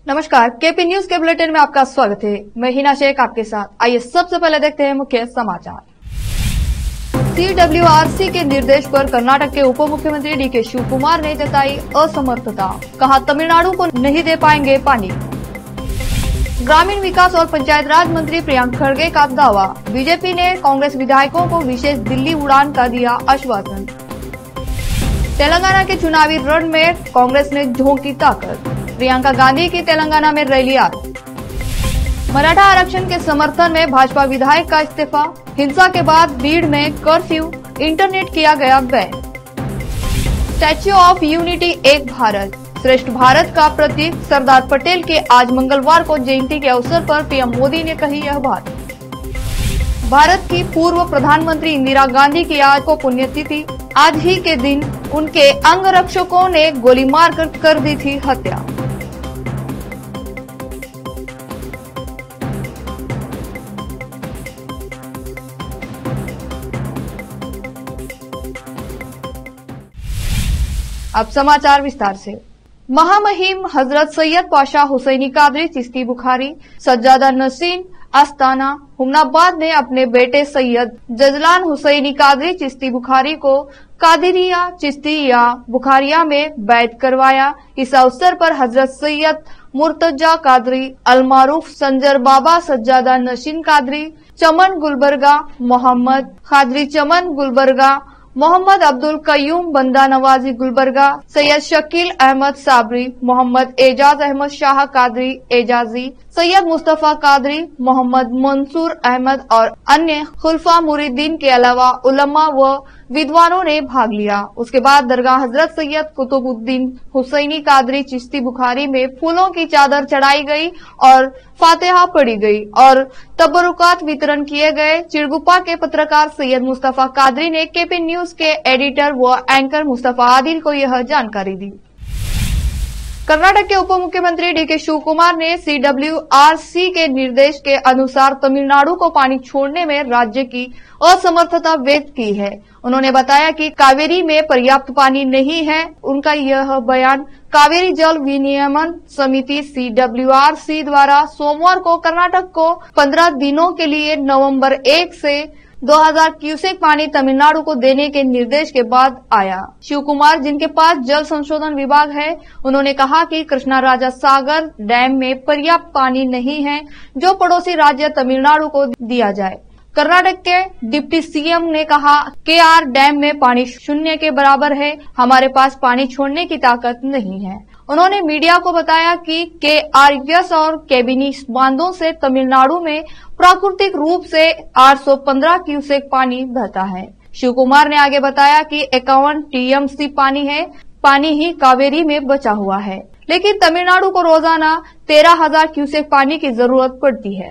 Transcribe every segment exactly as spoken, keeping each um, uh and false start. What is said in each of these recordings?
नमस्कार, KP news के bulletin में आपका स्वागत है। मैं हिना शेख आपके साथ। आइए सबसे पहले देखते हैं मुख्य समाचार। सी डब्ल्यू आर सी के निर्देश पर कर्नाटक के उप मुख्यमंत्री डी के शिव कुमार ने जताई असमर्थता, कहा तमिलनाडु को नहीं दे पाएंगे पानी। ग्रामीण विकास और पंचायत राज मंत्री प्रियंक खड़गे का दावा, बीजेपी ने कांग्रेस विधायकों को विशेष दिल्ली उड़ान का दिया आश्वासन। तेलंगाना के चुनावी रण में कांग्रेस ने झोंकी ताकत, प्रियंका गांधी की तेलंगाना में रैली आज। मराठा आरक्षण के समर्थन में भाजपा विधायक का इस्तीफा, हिंसा के बाद भीड़ में कर्फ्यू, इंटरनेट किया गया बैन। स्टैच्यू ऑफ यूनिटी एक भारत श्रेष्ठ भारत का प्रतीक सरदार पटेल के आज मंगलवार को जयंती के अवसर पर पीएम मोदी ने कही यह बात। भारत की पूर्व प्रधानमंत्री इंदिरा गांधी की आज को पुण्यतिथि, आज ही के दिन उनके अंगरक्षकों ने गोली मारकर कर दी थी हत्या। अब समाचार विस्तार से। महामहिम हजरत सैयद पाशा हुसैनी कादरी चिश्ती बुखारी सज्जादा नसीन आस्ताना हुमनाबाद ने अपने बेटे सैयद जजलान हुसैनी कादरी चिश्ती बुखारी को कादिरिया चिश्ती या बुखारिया में बैत करवाया। इस अवसर पर हजरत सैयद मुर्तजा कादरी अलमारूफ संजर बाबा सज्जादा नशीन कादरी चमन गुलबर्गा मोहम्मद कादरी चमन गुलबर्गा मोहम्मद अब्दुल कयूम बंदा नवाजी गुलबर्गा सैयद शकील अहमद साबरी मोहम्मद एजाज अहमद शाह कादरी एजाजी सैयद मुस्तफा कादरी मोहम्मद मंसूर अहमद और अन्य खुलफा मुरीदीन के अलावा उलमा व विद्वानों ने भाग लिया। उसके बाद दरगाह हजरत सैयद कुतुबुद्दीन हुसैनी कादरी चिश्ती बुखारी में फूलों की चादर चढ़ाई गई और फातिहा पढ़ी गई और तबरुकात वितरण किए गए। चिड़गुप्पा के पत्रकार सैयद मुस्तफा कादरी ने केपी न्यूज के एडिटर व एंकर मुस्तफा आदिल को यह जानकारी दी। कर्नाटक के उप मुख्यमंत्री डी के शिव कुमार ने सी डब्ल्यू आर सी के निर्देश के अनुसार तमिलनाडु को पानी छोड़ने में राज्य की असमर्थता व्यक्त की है। उन्होंने बताया कि कावेरी में पर्याप्त पानी नहीं है। उनका यह बयान कावेरी जल विनियमन समिति सी डब्ल्यू आर सी द्वारा सोमवार को कर्नाटक को पंद्रह दिनों के लिए नवंबर एक से दो हज़ार क्यूसेक पानी तमिलनाडु को देने के निर्देश के बाद आया। शिव कुमार, जिनके पास जल संशोधन विभाग है, उन्होंने कहा कि कृष्णा राजा सागर डैम में पर्याप्त पानी नहीं है जो पड़ोसी राज्य तमिलनाडु को दिया जाए। कर्नाटक के डिप्टी सीएम ने कहा के आर डैम में पानी शून्य के बराबर है, हमारे पास पानी छोड़ने की ताकत नहीं है। उन्होंने मीडिया को बताया कि के आर एस और केबिनी बांधों से तमिलनाडु में प्राकृतिक रूप से आठ सौ पंद्रह क्यूसेक पानी बहता है। शिव कुमार ने आगे बताया कि इक्यावन टीएमसी पानी है, पानी ही कावेरी में बचा हुआ है, लेकिन तमिलनाडु को रोजाना तेरह हजार क्यूसेक पानी की जरूरत पड़ती है।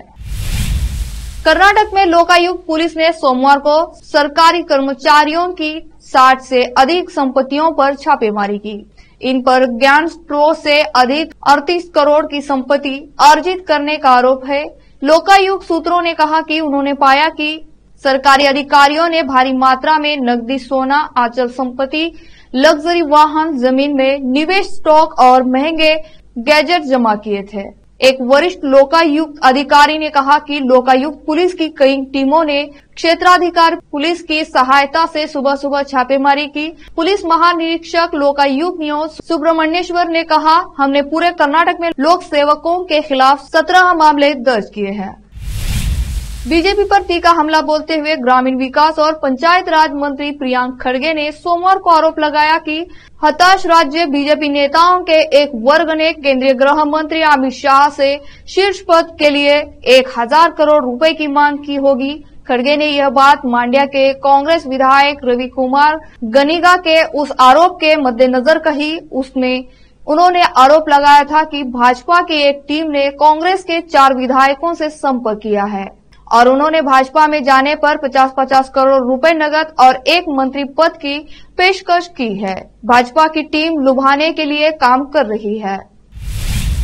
कर्नाटक में लोकायुक्त पुलिस ने सोमवार को सरकारी कर्मचारियों की साठ से अधिक संपत्तियों पर छापेमारी की। इन पर ज्ञान स्रोत से अधिक अड़तीस करोड़ की संपत्ति अर्जित करने का आरोप है। लोकायुक्त सूत्रों ने कहा कि उन्होंने पाया कि सरकारी अधिकारियों ने भारी मात्रा में नकदी, सोना, अचल संपत्ति, लग्जरी वाहन, जमीन में निवेश, स्टॉक और महंगे गैजेट जमा किए थे। एक वरिष्ठ लोकायुक्त अधिकारी ने कहा कि लोकायुक्त पुलिस की कई टीमों ने क्षेत्राधिकारी पुलिस की सहायता से सुबह सुबह छापेमारी की। पुलिस महानिरीक्षक लोकायुक्त न्यूज सुब्रमण्येश्वर ने कहा, हमने पूरे कर्नाटक में लोक सेवकों के खिलाफ सत्रह मामले दर्ज किए हैं। बीजेपी पर तीखा हमला बोलते हुए ग्रामीण विकास और पंचायत राज मंत्री प्रियंक खड़गे ने सोमवार को आरोप लगाया कि हताश राज्य बीजेपी नेताओं के एक वर्ग ने केंद्रीय गृह मंत्री अमित शाह से शीर्ष पद के लिए एक हजार करोड़ रुपए की मांग की होगी। खड़गे ने यह बात मांड्या के कांग्रेस विधायक रवि कुमार गनिगा के उस आरोप के मद्देनजर कही। उसमें उन्होंने आरोप लगाया था कि भाजपा की एक टीम ने कांग्रेस के चार विधायकों से संपर्क किया है और उन्होंने भाजपा में जाने पर पचास पचास करोड़ रुपए नकद और एक मंत्री पद की पेशकश की है। भाजपा की टीम लुभाने के लिए काम कर रही है।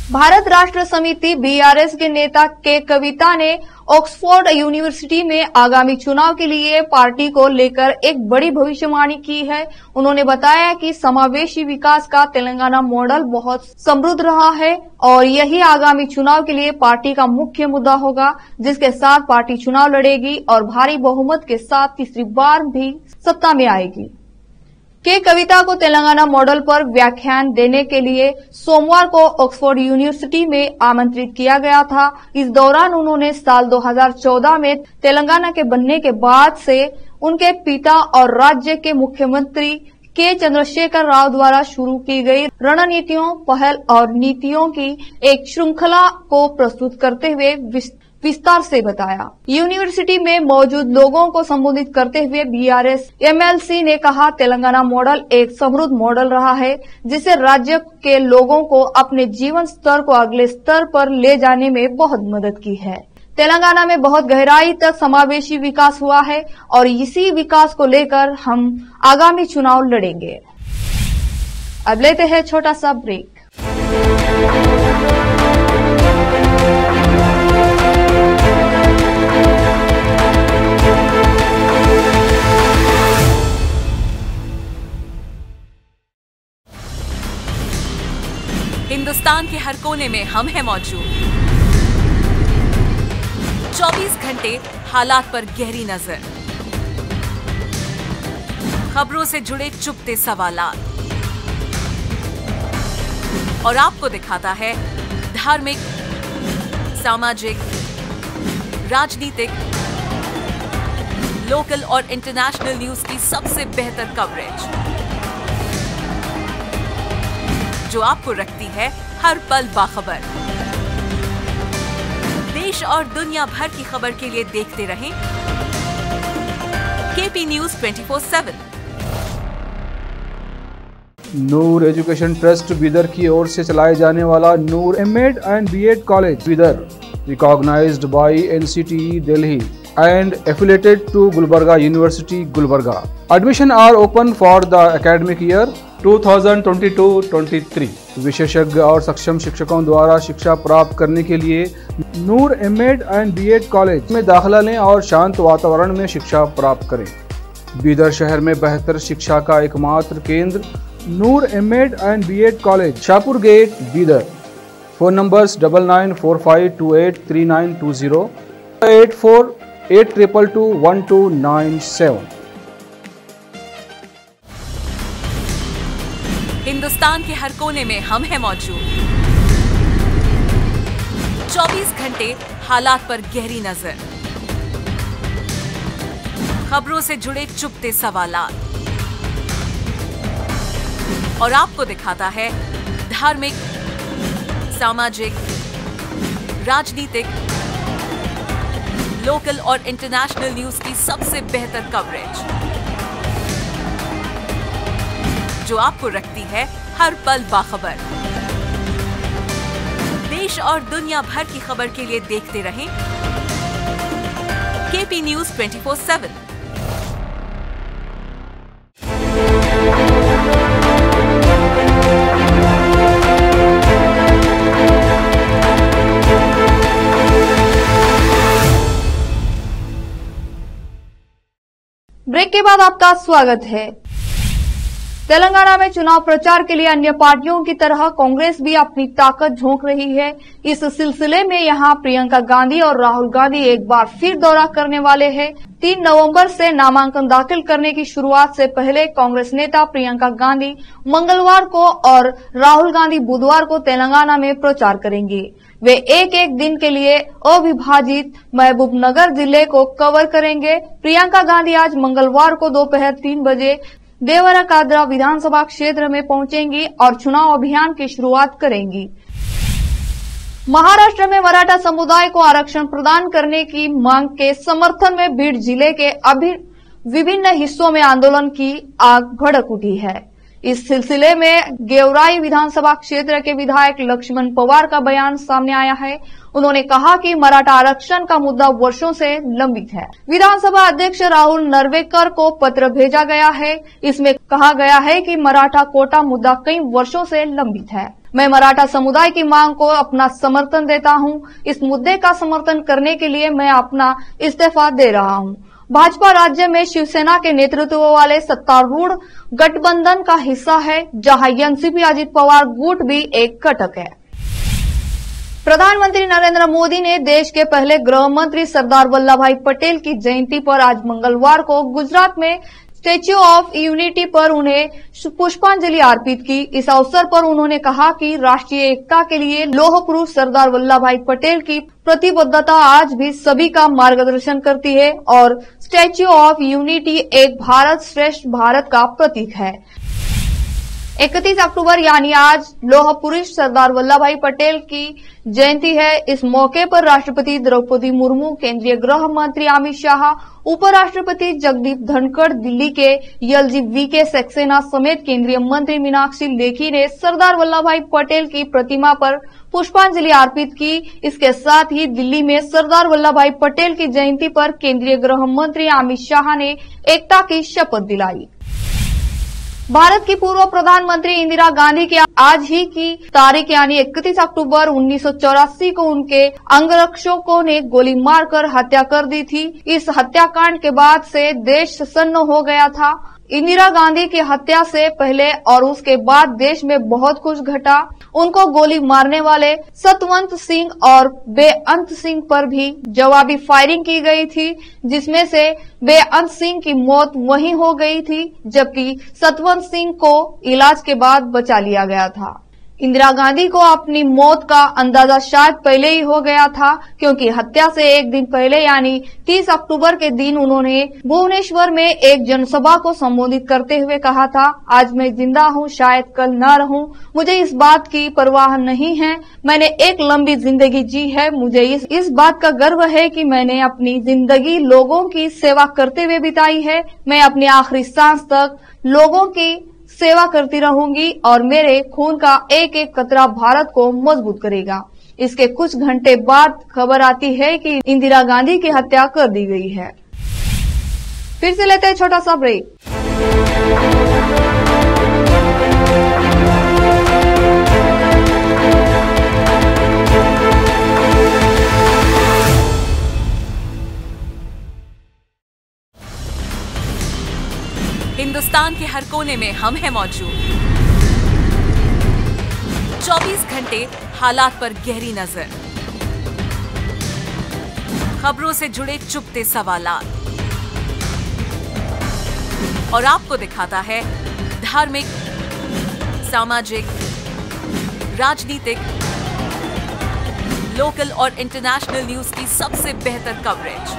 भारत राष्ट्र समिति बीआरएस के नेता के कविता ने ऑक्सफोर्ड यूनिवर्सिटी में आगामी चुनाव के लिए पार्टी को लेकर एक बड़ी भविष्यवाणी की है। उन्होंने बताया कि समावेशी विकास का तेलंगाना मॉडल बहुत समृद्ध रहा है और यही आगामी चुनाव के लिए पार्टी का मुख्य मुद्दा होगा, जिसके साथ पार्टी चुनाव लड़ेगी और भारी बहुमत के साथ तीसरी बार भी सत्ता में आएगी। के कविता को तेलंगाना मॉडल पर व्याख्यान देने के लिए सोमवार को ऑक्सफोर्ड यूनिवर्सिटी में आमंत्रित किया गया था। इस दौरान उन्होंने साल दो हज़ार चौदह में तेलंगाना के बनने के बाद से उनके पिता और राज्य के मुख्यमंत्री के चंद्रशेखर राव द्वारा शुरू की गई रणनीतियों, पहल और नीतियों की एक श्रृंखला को प्रस्तुत करते हुए विस्तार से बताया। यूनिवर्सिटी में मौजूद लोगों को संबोधित करते हुए बीआरएस एमएलसी ने कहा, तेलंगाना मॉडल एक समृद्ध मॉडल रहा है, जिससे राज्य के लोगों को अपने जीवन स्तर को अगले स्तर पर ले जाने में बहुत मदद की है। तेलंगाना में बहुत गहराई तक समावेशी विकास हुआ है और इसी विकास को लेकर हम आगामी चुनाव लड़ेंगे। अब लेते हैं छोटा सा ब्रेक। हिंदुस्तान के हर कोने में हम हैं मौजूद। चौबीस घंटे हालात पर गहरी नजर, खबरों से जुड़े चुपते सवालात और आपको दिखाता है धार्मिक, सामाजिक, राजनीतिक, लोकल और इंटरनेशनल न्यूज की सबसे बेहतर कवरेज, जो आपको रखती है हर पल बाखबर। देश और दुनिया भर की खबर के लिए देखते रहें KP news twenty four seven. Noor education trust Bidar की ओर से चलाए जाने वाला Noor MEd and BEd college Bidar, recognised by NCTE Delhi and affiliated to Gulbarga University, Gulbarga. Admission are open for the academic year दो हज़ार बाईस तेईस। विशेषज्ञ और सक्षम शिक्षकों द्वारा शिक्षा प्राप्त करने के लिए Noor MEd and BEd college में दाखिला लें और शांत वातावरण में शिक्षा प्राप्त करें। बीदर शहर में बेहतर शिक्षा का एकमात्र केंद्र Noor MEd and BEd college, Shahpur gate, Bidar. Phone numbers double nine four five two eight three nine two zero, eight four eight triple two one two nine seven. Hindustan के हर कोने में हम हैं मौजूद। चौबीस घंटे हालात पर गहरी नजर, खबरों से जुड़े चुपते सवालात और आपको दिखाता है धार्मिक, सामाजिक, राजनीतिक, लोकल और इंटरनेशनल न्यूज की सबसे बेहतर कवरेज, जो आपको रखती है हर पल बाखबर। देश और दुनिया भर की खबर के लिए देखते रहें KP news twenty four seven. Break के बाद आपका स्वागत है। तेलंगाना में चुनाव प्रचार के लिए अन्य पार्टियों की तरह कांग्रेस भी अपनी ताकत झोंक रही है। इस सिलसिले में यहां प्रियंका गांधी और राहुल गांधी एक बार फिर दौरा करने वाले हैं। तीन नवंबर से नामांकन दाखिल करने की शुरुआत से पहले कांग्रेस नेता प्रियंका गांधी मंगलवार को और राहुल गांधी बुधवार को तेलंगाना में प्रचार करेंगे। वे एक एक दिन के लिए अविभाजित महबूबनगर जिले को कवर करेंगे। प्रियंका गांधी आज मंगलवार को दोपहर तीन बजे देवराकाद्रा विधानसभा क्षेत्र में पहुंचेंगी और चुनाव अभियान की शुरुआत करेंगी। महाराष्ट्र में मराठा समुदाय को आरक्षण प्रदान करने की मांग के समर्थन में बीड जिले के अभी विभिन्न हिस्सों में आंदोलन की आग भड़क उठी है। इस सिलसिले में गेवराई विधानसभा क्षेत्र के विधायक लक्ष्मण पवार का बयान सामने आया है। उन्होंने कहा कि मराठा आरक्षण का मुद्दा वर्षों से लंबित है। विधानसभा अध्यक्ष राहुल नरवेकर को पत्र भेजा गया है। इसमें कहा गया है कि मराठा कोटा मुद्दा कई वर्षों से लंबित है। मैं मराठा समुदाय की मांग को अपना समर्थन देता हूं। इस मुद्दे का समर्थन करने के लिए मैं अपना इस्तीफा दे रहा हूं। भाजपा राज्य में शिवसेना के नेतृत्व वाले सत्तारूढ़ गठबंधन का हिस्सा है, जहां एनसीपी अजित पवार गुट भी एक घटक है। प्रधानमंत्री नरेंद्र मोदी ने देश के पहले गृह मंत्री सरदार वल्लभ भाई पटेल की जयंती पर आज मंगलवार को गुजरात में स्टैच्यू ऑफ यूनिटी पर उन्हें पुष्पांजलि अर्पित की। इस अवसर पर उन्होंने कहा कि राष्ट्रीय एकता के लिए लौह पुरुष सरदार वल्लभ भाई पटेल की प्रतिबद्धता आज भी सभी का मार्गदर्शन करती है और स्टैच्यू ऑफ यूनिटी एक भारत श्रेष्ठ भारत का प्रतीक है। इकतीस अक्टूबर यानी आज लौह पुरुष सरदार वल्लभ भाई पटेल की जयंती है। इस मौके पर राष्ट्रपति द्रौपदी मुर्मू, केंद्रीय गृह मंत्री अमित शाह, उपराष्ट्रपति जगदीप धनखड़, दिल्ली के एलजी वीके सक्सेना समेत केंद्रीय मंत्री मीनाक्षी लेखी ने सरदार वल्लभ भाई पटेल की प्रतिमा पर पुष्पांजलि अर्पित की। इसके साथ ही दिल्ली में सरदार वल्लभ भाई पटेल की जयंती पर केंद्रीय गृह मंत्री अमित शाह ने एकता की शपथ दिलाई। भारत की पूर्व प्रधानमंत्री इंदिरा गांधी की आज ही की तारीख यानी इकतीस अक्टूबर उन्नीस सौ चौरासी को उनके अंगरक्षकों ने गोली मारकर हत्या कर दी थी। इस हत्याकांड के बाद से देश सन्न हो गया था। इंदिरा गांधी की हत्या से पहले और उसके बाद देश में बहुत कुछ घटा। उनको गोली मारने वाले सतवंत सिंह और बेअंत सिंह पर भी जवाबी फायरिंग की गई थी, जिसमें से बेअंत सिंह की मौत वहीं हो गई थी, जबकि सतवंत सिंह को इलाज के बाद बचा लिया गया था। इंदिरा गांधी को अपनी मौत का अंदाजा शायद पहले ही हो गया था, क्योंकि हत्या से एक दिन पहले यानी तीस अक्टूबर के दिन उन्होंने भुवनेश्वर में एक जनसभा को संबोधित करते हुए कहा था, आज मैं जिंदा हूँ, शायद कल न रहूं। मुझे इस बात की परवाह नहीं है। मैंने एक लंबी जिंदगी जी है। मुझे इस, इस बात का गर्व है कि मैंने अपनी जिंदगी लोगों की सेवा करते हुए बिताई है। मैं अपनी आखिरी सांस तक लोगों की सेवा करती रहूंगी और मेरे खून का एक एक कतरा भारत को मजबूत करेगा। इसके कुछ घंटे बाद खबर आती है कि इंदिरा गांधी की हत्या कर दी गई है। फिर से लेते हैं छोटा सा ब्रेक। हिंदुस्तान के हर कोने में हम हैं मौजूद। चौबीस घंटे हालात पर गहरी नजर, खबरों से जुड़े चुपते सवालात और आपको दिखाता है धार्मिक, सामाजिक, राजनीतिक, लोकल और इंटरनेशनल न्यूज की सबसे बेहतर कवरेज,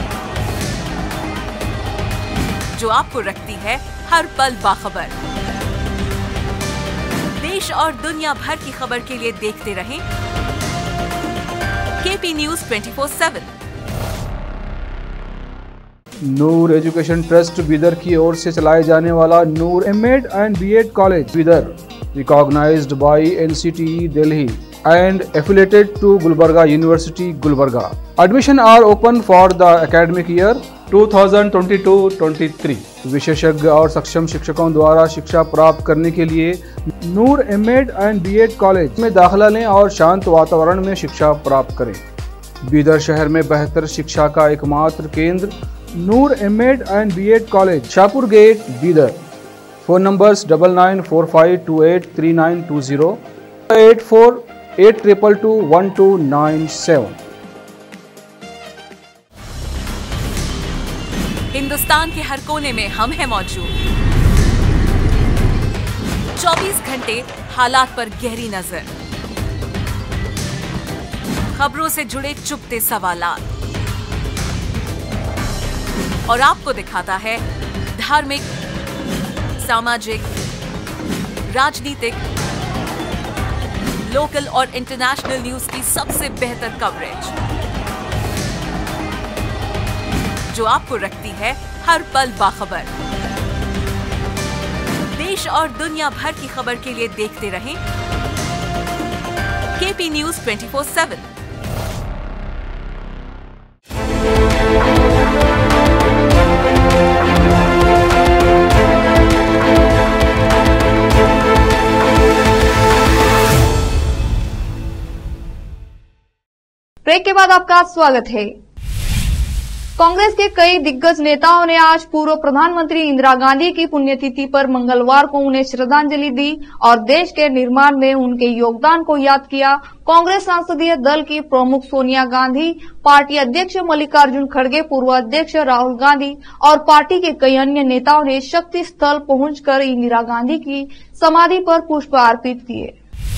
जो आपको रखती है हर पल बाखबर। देश और दुनिया भर की खबर के लिए देखते रहें KP news twenty four seven. Noor education trust Bidar की ओर से चलाए जाने वाला Noor MEd and BEd college Bidar, recognised by NCT Delhi and affiliated to Gulbarga University, Gulbarga. Admission are open for the academic year twenty twenty two twenty three. विशेषज्ञ और सक्षम शिक्षकों द्वारा शिक्षा प्राप्त करने के लिए Noor MEd and BEd college में दाखिला लें और शांत वातावरण में शिक्षा प्राप्त करें। बीदर शहर में बेहतर शिक्षा का एकमात्र केंद्र Noor MEd and BEd college, Shahpur gate, Bidar. Phone numbers double nine four five two eight three nine two zero, eight four eight triple two one two nine seven. Hindustan के हर कोने में हम हैं मौजूद। चौबीस घंटे हालात पर गहरी नजर, खबरों से जुड़े चुपते सवालात और आपको दिखाता है धार्मिक, सामाजिक, राजनीतिक, लोकल और इंटरनेशनल न्यूज की सबसे बेहतर कवरेज, जो आपको रखती है हर पल बाखबर। देश और दुनिया भर की खबर के लिए देखते रहें KP news twenty four seven. Break के बाद आपका स्वागत है। कांग्रेस के कई दिग्गज नेताओं ने आज पूर्व प्रधानमंत्री इंदिरा गांधी की पुण्यतिथि पर मंगलवार को उन्हें श्रद्धांजलि दी और देश के निर्माण में उनके योगदान को याद किया। कांग्रेस संसदीय दल की प्रमुख सोनिया गांधी, पार्टी अध्यक्ष मल्लिकार्जुन खड़गे, पूर्व अध्यक्ष राहुल गांधी और पार्टी के कई अन्य नेताओं ने शक्ति स्थल पहुंचकर इंदिरा गांधी की समाधि पर पुष्प अर्पित किए।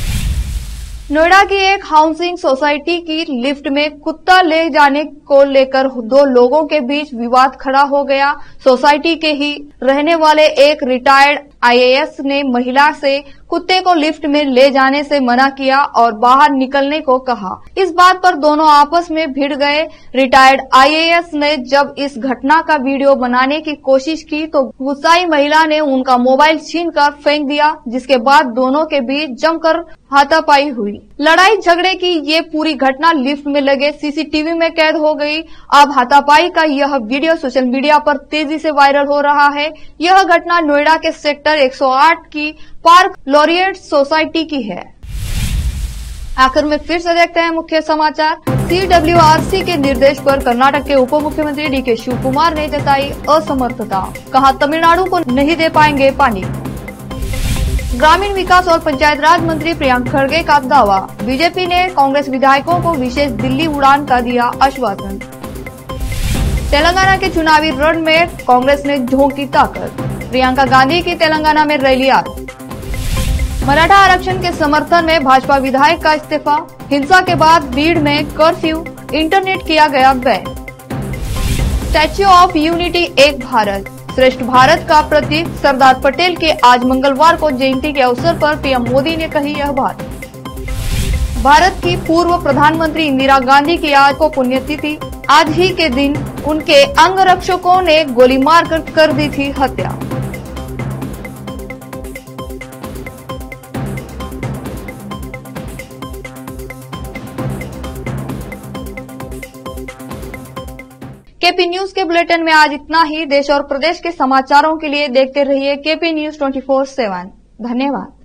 नोएडा की एक हाउसिंग सोसाइटी की लिफ्ट में कुत्ता ले जाने को लेकर दो लोगों के बीच विवाद खड़ा हो गया। सोसाइटी के ही रहने वाले एक रिटायर्ड आईएएस ने महिला से कुत्ते को लिफ्ट में ले जाने से मना किया और बाहर निकलने को कहा। इस बात पर दोनों आपस में भिड़ गए। रिटायर्ड आईएएस ने जब इस घटना का वीडियो बनाने की कोशिश की तो गुस्साई महिला ने उनका मोबाइल छीनकर फेंक दिया, जिसके बाद दोनों के बीच जमकर हाथापाई हुई। लड़ाई झगड़े की ये पूरी घटना लिफ्ट में लगे सीसीटीवी में कैद हो गई। अब हाथापाई का यह वीडियो सोशल मीडिया पर तेजी से वायरल हो रहा है। यह घटना नोएडा के सेक्टर एक सौ आठ की पार्क लॉरिएट सोसाइटी की है। आखिर में फिर से देखते हैं मुख्य समाचार। सीडब्ल्यूआरसी के निर्देश पर कर्नाटक के उप मुख्यमंत्री डी के शिव कुमार ने जताई असमर्थता, कहा तमिलनाडु को नहीं दे पाएंगे पानी। ग्रामीण विकास और पंचायत राज मंत्री प्रियंक खड़गे का दावा, बीजेपी ने कांग्रेस विधायकों को विशेष दिल्ली उड़ान का दिया आश्वासन। तेलंगाना के चुनावी रण में कांग्रेस ने झोंकी ताकत, प्रियंका गांधी की तेलंगाना में रैली आज। मराठा आरक्षण के समर्थन में भाजपा विधायक का इस्तीफा, हिंसा के बाद भीड़ में कर्फ्यू, इंटरनेट किया गया बैन। स्टैच्यू ऑफ यूनिटी एक भारत श्रेष्ठ भारत का प्रतीक सरदार पटेल के आज मंगलवार को जयंती के अवसर पर पीएम मोदी ने कही यह बात। भारत की पूर्व प्रधानमंत्री इंदिरा गांधी की आज को पुण्यतिथि, आज ही के दिन उनके अंगरक्षकों ने गोली मारकर कर दी थी हत्या। केपी न्यूज के बुलेटिन में आज इतना ही। देश और प्रदेश के समाचारों के लिए देखते रहिए KP news twenty four seven. धन्यवाद।